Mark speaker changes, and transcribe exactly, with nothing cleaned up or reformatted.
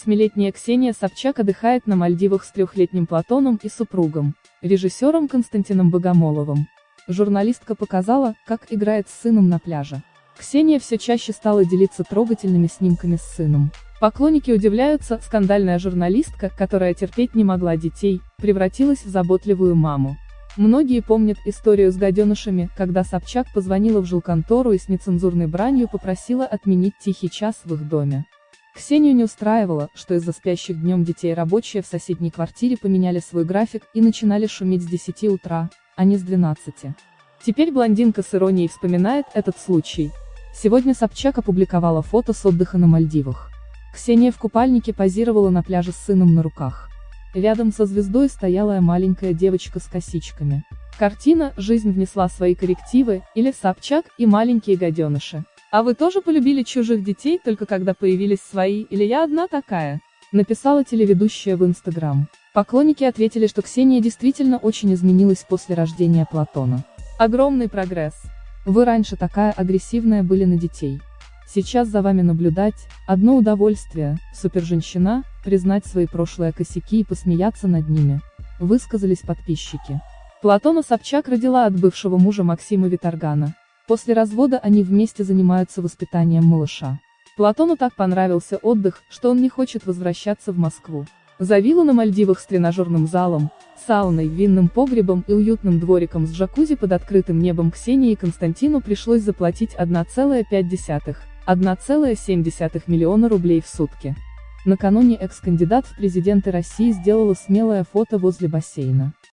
Speaker 1: восьмилетняя Ксения Собчак отдыхает на Мальдивах с трехлетним Платоном и супругом, режиссером Константином Богомоловым. Журналистка показала, как играет с сыном на пляже. Ксения все чаще стала делиться трогательными снимками с сыном. Поклонники удивляются, скандальная журналистка, которая терпеть не могла детей, превратилась в заботливую маму. Многие помнят историю с гаденышами, когда Собчак позвонила в жилконтору и с нецензурной бранью попросила отменить тихий час в их доме. Ксению не устраивало, что из-за спящих днем детей рабочие в соседней квартире поменяли свой график и начинали шуметь с десяти утра, а не с двенадцати. Теперь блондинка с иронией вспоминает этот случай. Сегодня Собчак опубликовала фото с отдыха на Мальдивах. Ксения в купальнике позировала на пляже с сыном на руках. Рядом со звездой стояла маленькая девочка с косичками. Картина «Жизнь внесла свои коррективы» или «Собчак и маленькие гаденыши». А вы тоже полюбили чужих детей только когда появились свои, или я одна такая? Написала телеведущая в Инстаграм. Поклонники ответили, что Ксения действительно очень изменилась после рождения Платона. Огромный прогресс. Вы раньше такая агрессивная были на детей. Сейчас за вами наблюдать – одно удовольствие, суперженщина, признать свои прошлые косяки и посмеяться над ними, высказались подписчики. Платона Собчак родила от бывшего мужа Максима Виторгана. После развода они вместе занимаются воспитанием малыша. Платону так понравился отдых, что он не хочет возвращаться в Москву. За виллу на Мальдивах с тренажерным залом, сауной, винным погребом и уютным двориком с джакузи под открытым небом Ксении и Константину пришлось заплатить одна целая пять десятых — одна целая семь десятых миллиона рублей в сутки. Накануне экс-кандидат в президенты России сделала смелое фото возле бассейна.